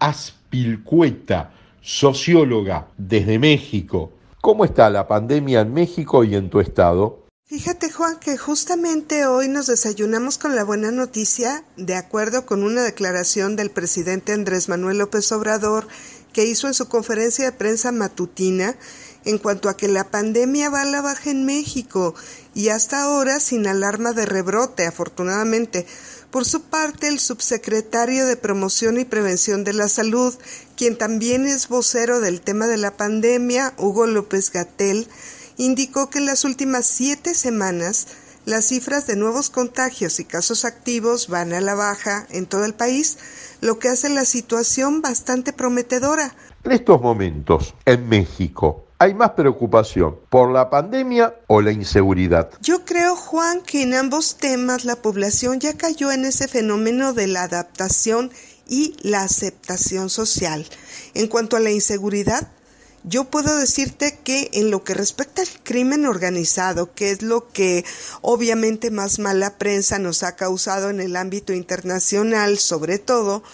Azpilicueta, socióloga desde México. ¿Cómo está la pandemia en México y en tu estado? Fíjate, Juan, que justamente hoy nos desayunamos con la buena noticia, de acuerdo con una declaración del presidente Andrés Manuel López Obrador que hizo en su conferencia de prensa matutina en cuanto a que la pandemia va a la baja en México y hasta ahora sin alarma de rebrote, afortunadamente. Por su parte, el subsecretario de Promoción y Prevención de la Salud, quien también es vocero del tema de la pandemia, Hugo López-Gatell, indicó que en las últimas 7 semanas las cifras de nuevos contagios y casos activos van a la baja en todo el país, lo que hace la situación bastante prometedora. En estos momentos, en México, ¿hay más preocupación por la pandemia o la inseguridad? Yo creo, Juan, que en ambos temas la población ya cayó en ese fenómeno de la adaptación y la aceptación social. En cuanto a la inseguridad, yo puedo decirte que en lo que respecta al crimen organizado, que es lo que obviamente más mala prensa nos ha causado en el ámbito internacional, sobre todo,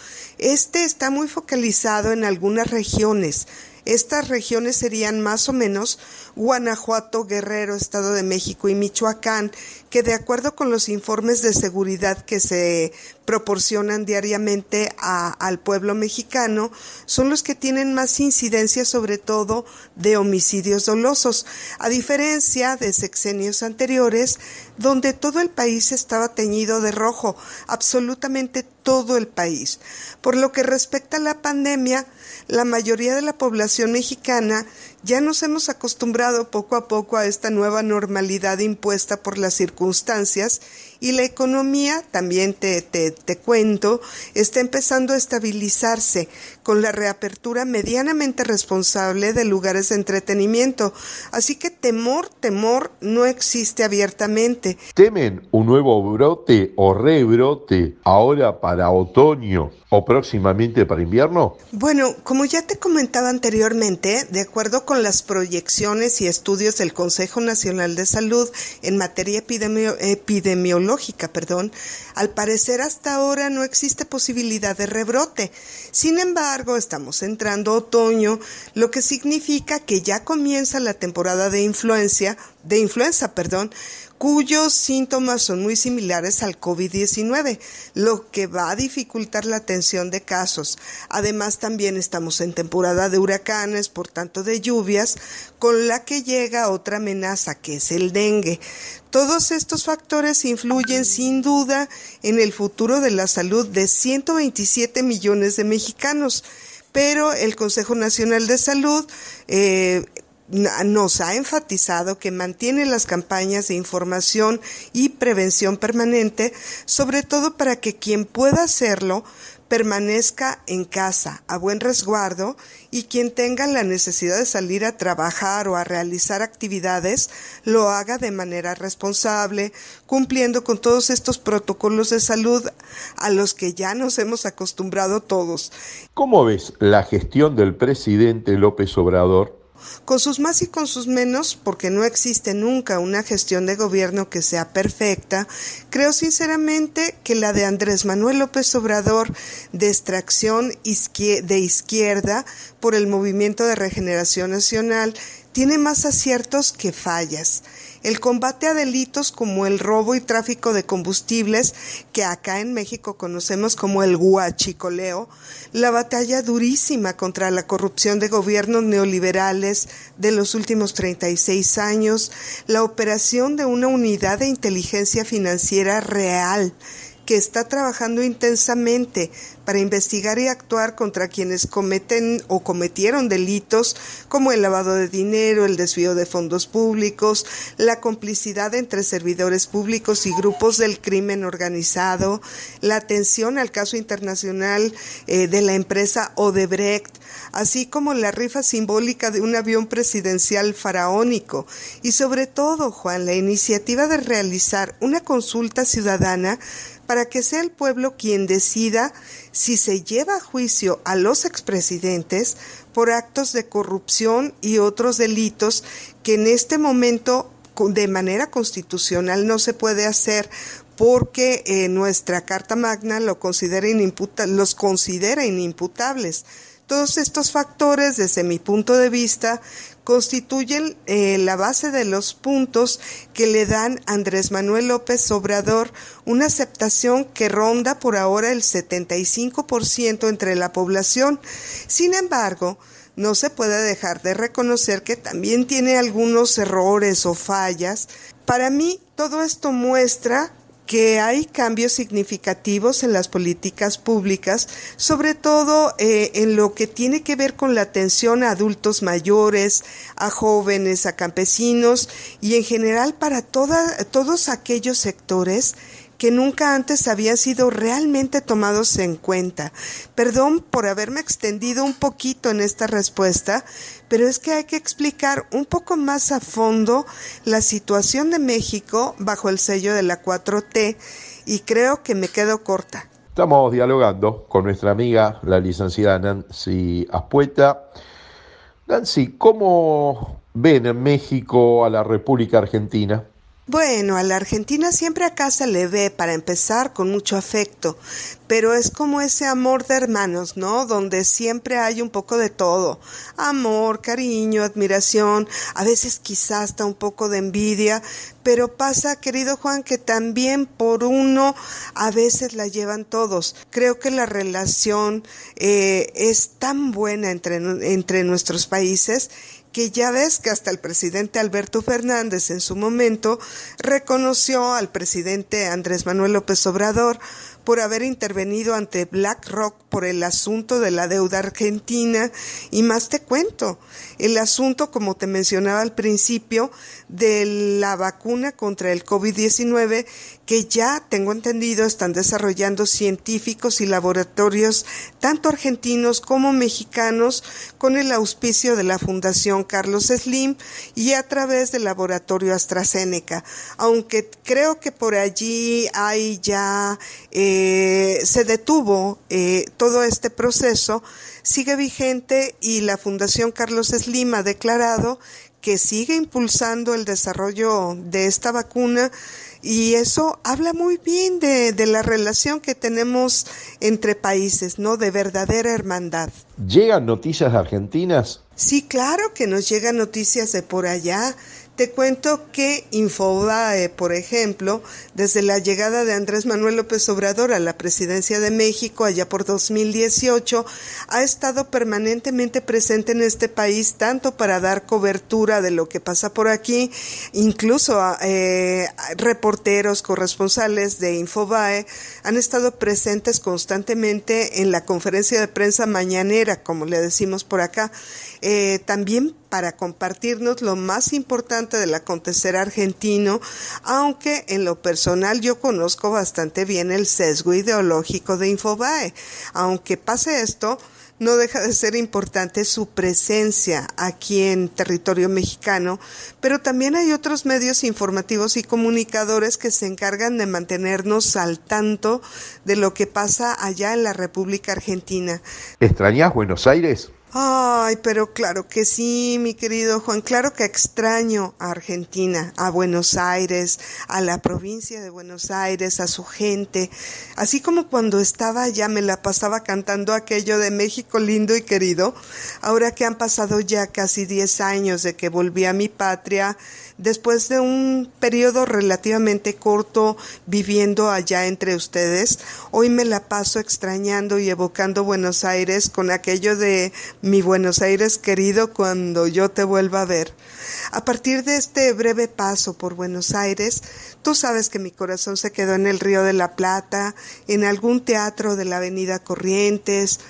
está muy focalizado en algunas regiones. Estas regiones serían más o menos Guanajuato, Guerrero, Estado de México y Michoacán, que de acuerdo con los informes de seguridad que se proporcionan diariamente al pueblo mexicano, son los que tienen más incidencia, sobre todo de homicidios dolosos, a diferencia de sexenios anteriores, donde todo el país estaba teñido de rojo, absolutamente todo el país. Por lo que respecta a la pandemia, la mayoría de la población mexicana ya nos hemos acostumbrado poco a poco a esta nueva normalidad impuesta por las circunstancias y la economía, también te cuento, está empezando a estabilizarse con la reapertura medianamente responsable de lugares de entretenimiento. Así que temor no existe abiertamente. ¿Temen un nuevo brote o rebrote ahora para otoño o próximamente para invierno? Bueno, como ya te comentaba anteriormente, de acuerdo con las proyecciones y estudios del Consejo Nacional de Salud en materia epidemiológica, al parecer hasta ahora no existe posibilidad de rebrote. Sin embargo, estamos entrando otoño, lo que significa que ya comienza la temporada de influenza, cuyos síntomas son muy similares al COVID-19, lo que va a dificultar la atención de casos. Además, también estamos en temporada de huracanes, por tanto de lluvias, con la que llega otra amenaza, que es el dengue. Todos estos factores influyen sin duda en el futuro de la salud de 127 millones de mexicanos, pero el Consejo Nacional de Salud nos ha enfatizado que mantiene las campañas de información y prevención permanente, sobre todo para que quien pueda hacerlo permanezca en casa a buen resguardo y quien tenga la necesidad de salir a trabajar o a realizar actividades lo haga de manera responsable, cumpliendo con todos estos protocolos de salud a los que ya nos hemos acostumbrado todos. ¿Cómo ves la gestión del presidente López Obrador? Con sus más y con sus menos, porque no existe nunca una gestión de gobierno que sea perfecta, creo sinceramente que la de Andrés Manuel López Obrador, de extracción de izquierda por el Movimiento de Regeneración Nacional, tiene más aciertos que fallas. El combate a delitos como el robo y tráfico de combustibles, que acá en México conocemos como el huachicoleo, la batalla durísima contra la corrupción de gobiernos neoliberales de los últimos 36 años, la operación de una unidad de inteligencia financiera real, que está trabajando intensamente para investigar y actuar contra quienes cometen o cometieron delitos como el lavado de dinero, el desvío de fondos públicos, la complicidad entre servidores públicos y grupos del crimen organizado, la atención al caso internacional de la empresa Odebrecht, así como la rifa simbólica de un avión presidencial faraónico y sobre todo, Juan, la iniciativa de realizar una consulta ciudadana para que sea el pueblo quien decida si se lleva a juicio a los expresidentes por actos de corrupción y otros delitos que en este momento de manera constitucional no se puede hacer porque nuestra Carta Magna los considera inimputables. Todos estos factores, desde mi punto de vista, constituyen la base de los puntos que le dan a Andrés Manuel López Obrador una aceptación que ronda por ahora el 75% entre la población. Sin embargo, no se puede dejar de reconocer que también tiene algunos errores o fallas. Para mí, todo esto muestra que hay cambios significativos en las políticas públicas, sobre todo en lo que tiene que ver con la atención a adultos mayores, a jóvenes, a campesinos y en general para todos aquellos sectores que nunca antes habían sido realmente tomados en cuenta. Perdón por haberme extendido un poquito en esta respuesta, pero es que hay que explicar un poco más a fondo la situación de México bajo el sello de la 4T y creo que me quedo corta. Estamos dialogando con nuestra amiga, la licenciada Nancy Aspueta. Nancy, ¿cómo ven en México a la República Argentina? Bueno, a la Argentina siempre acá se le ve, para empezar, con mucho afecto, pero es como ese amor de hermanos, ¿no? Donde siempre hay un poco de todo, amor, cariño, admiración, a veces quizás hasta un poco de envidia, pero pasa, querido Juan, que también por uno a veces la llevan todos. Creo que la relación es tan buena entre nuestros países que ya ves que hasta el presidente Alberto Fernández en su momento reconoció al presidente Andrés Manuel López Obrador por haber intervenido ante BlackRock por el asunto de la deuda argentina, y más te cuento, el asunto, como te mencionaba al principio, de la vacuna contra el COVID-19, que ya tengo entendido están desarrollando científicos y laboratorios, tanto argentinos como mexicanos, con el auspicio de la Fundación Carlos Slim y a través del laboratorio AstraZeneca, aunque creo que por allí hay ya se detuvo todo este proceso, sigue vigente y la Fundación Carlos Slim ha declarado que sigue impulsando el desarrollo de esta vacuna, y eso habla muy bien de la relación que tenemos entre países, ¿no? De verdadera hermandad. ¿Llegan noticias argentinas? Sí, claro que nos llegan noticias de por allá. Te cuento que Infobae, por ejemplo, desde la llegada de Andrés Manuel López Obrador a la presidencia de México allá por 2018, ha estado permanentemente presente en este país, tanto para dar cobertura de lo que pasa por aquí, incluso reporteros, corresponsales de Infobae han estado presentes constantemente en la conferencia de prensa mañanera, como le decimos por acá, también para compartirnos lo más importante del acontecer argentino, aunque en lo personal yo conozco bastante bien el sesgo ideológico de Infobae. Aunque pase esto, no deja de ser importante su presencia aquí en territorio mexicano, pero también hay otros medios informativos y comunicadores que se encargan de mantenernos al tanto de lo que pasa allá en la República Argentina. ¿Extrañás Buenos Aires? Ay, pero claro que sí, mi querido Juan, claro que extraño a Argentina, a Buenos Aires, a la provincia de Buenos Aires, a su gente, así como cuando estaba allá me la pasaba cantando aquello de México lindo y querido. Ahora que han pasado ya casi 10 años de que volví a mi patria, después de un periodo relativamente corto viviendo allá entre ustedes, hoy me la paso extrañando y evocando Buenos Aires con aquello de mi Buenos Aires querido cuando yo te vuelva a ver. A partir de este breve paso por Buenos Aires, tú sabes que mi corazón se quedó en el Río de la Plata, en algún teatro de la Avenida Corrientes,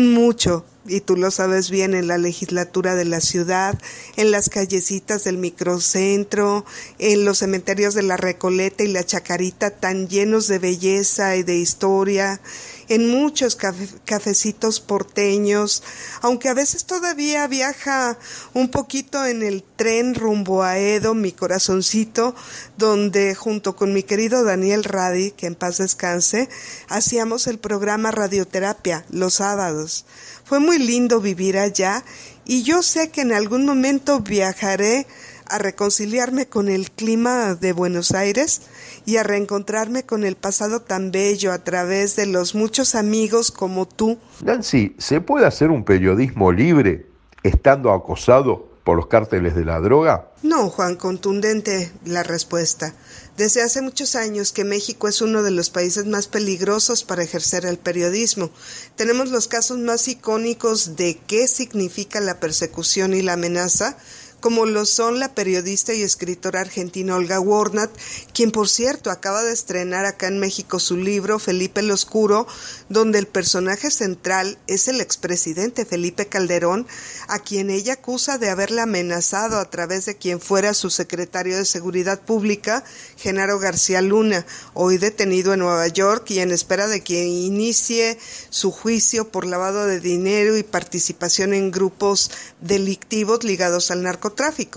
y tú lo sabes bien, en la legislatura de la ciudad, en las callecitas del microcentro, en los cementerios de la Recoleta y la Chacarita tan llenos de belleza y de historia, en muchos cafecitos porteños, aunque a veces todavía viaja un poquito en el tren rumbo a Edo, mi corazoncito, donde junto con mi querido Daniel Radi, que en paz descanse, hacíamos el programa Radioterapia los sábados. Fue muy lindo vivir allá y yo sé que en algún momento viajaré a reconciliarme con el clima de Buenos Aires y a reencontrarme con el pasado tan bello a través de los muchos amigos como tú. Nancy, ¿se puede hacer un periodismo libre estando acosado por los cárteles de la droga? No, Juan, contundente la respuesta. Desde hace muchos años que México es uno de los países más peligrosos para ejercer el periodismo. Tenemos los casos más icónicos de qué significa la persecución y la amenaza, como lo son la periodista y escritora argentina Olga Warnat, quien por cierto acaba de estrenar acá en México su libro Felipe el Oscuro, donde el personaje central es el expresidente Felipe Calderón, a quien ella acusa de haberla amenazado a través de quien fuera su secretario de Seguridad Pública, Genaro García Luna, hoy detenido en Nueva York y en espera de que inicie su juicio por lavado de dinero y participación en grupos delictivos ligados al narcotráfico.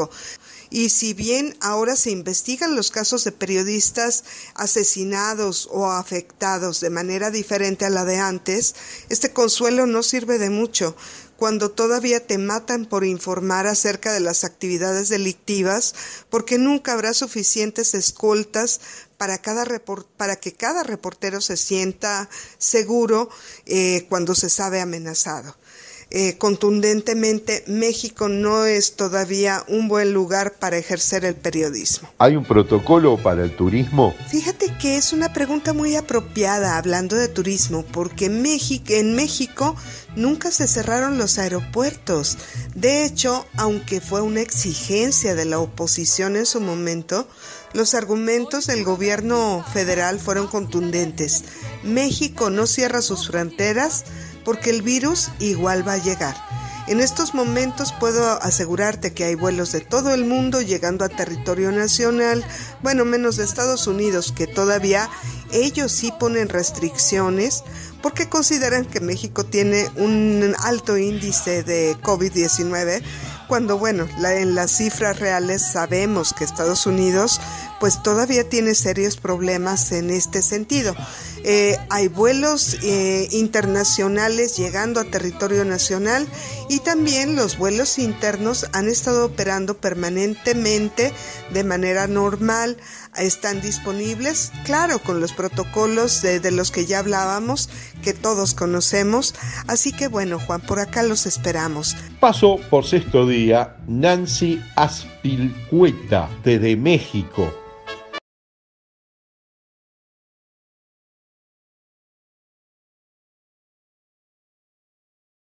Y si bien ahora se investigan los casos de periodistas asesinados o afectados de manera diferente a la de antes, este consuelo no sirve de mucho cuando todavía te matan por informar acerca de las actividades delictivas, porque nunca habrá suficientes escoltas para que cada reportero se sienta seguro cuando se sabe amenazado. Contundentemente, México no es todavía un buen lugar para ejercer el periodismo. ¿Hay un protocolo para el turismo? Fíjate que es una pregunta muy apropiada hablando de turismo, porque en México nunca se cerraron los aeropuertos. De hecho, aunque fue una exigencia de la oposición en su momento, los argumentos del gobierno federal fueron contundentes. México no cierra sus fronteras porque el virus igual va a llegar. En estos momentos puedo asegurarte que hay vuelos de todo el mundo llegando a territorio nacional, bueno, menos de Estados Unidos, que todavía ellos sí ponen restricciones porque consideran que México tiene un alto índice de COVID-19, cuando, bueno, en las cifras reales sabemos que Estados Unidos pues todavía tiene serios problemas en este sentido. Hay vuelos internacionales llegando a territorio nacional y también los vuelos internos han estado operando permanentemente de manera normal. Están disponibles, claro, con los protocolos de los que ya hablábamos, que todos conocemos. Así que bueno, Juan, por acá los esperamos. Pasó por sexto día Nancy Azpilicueta desde México.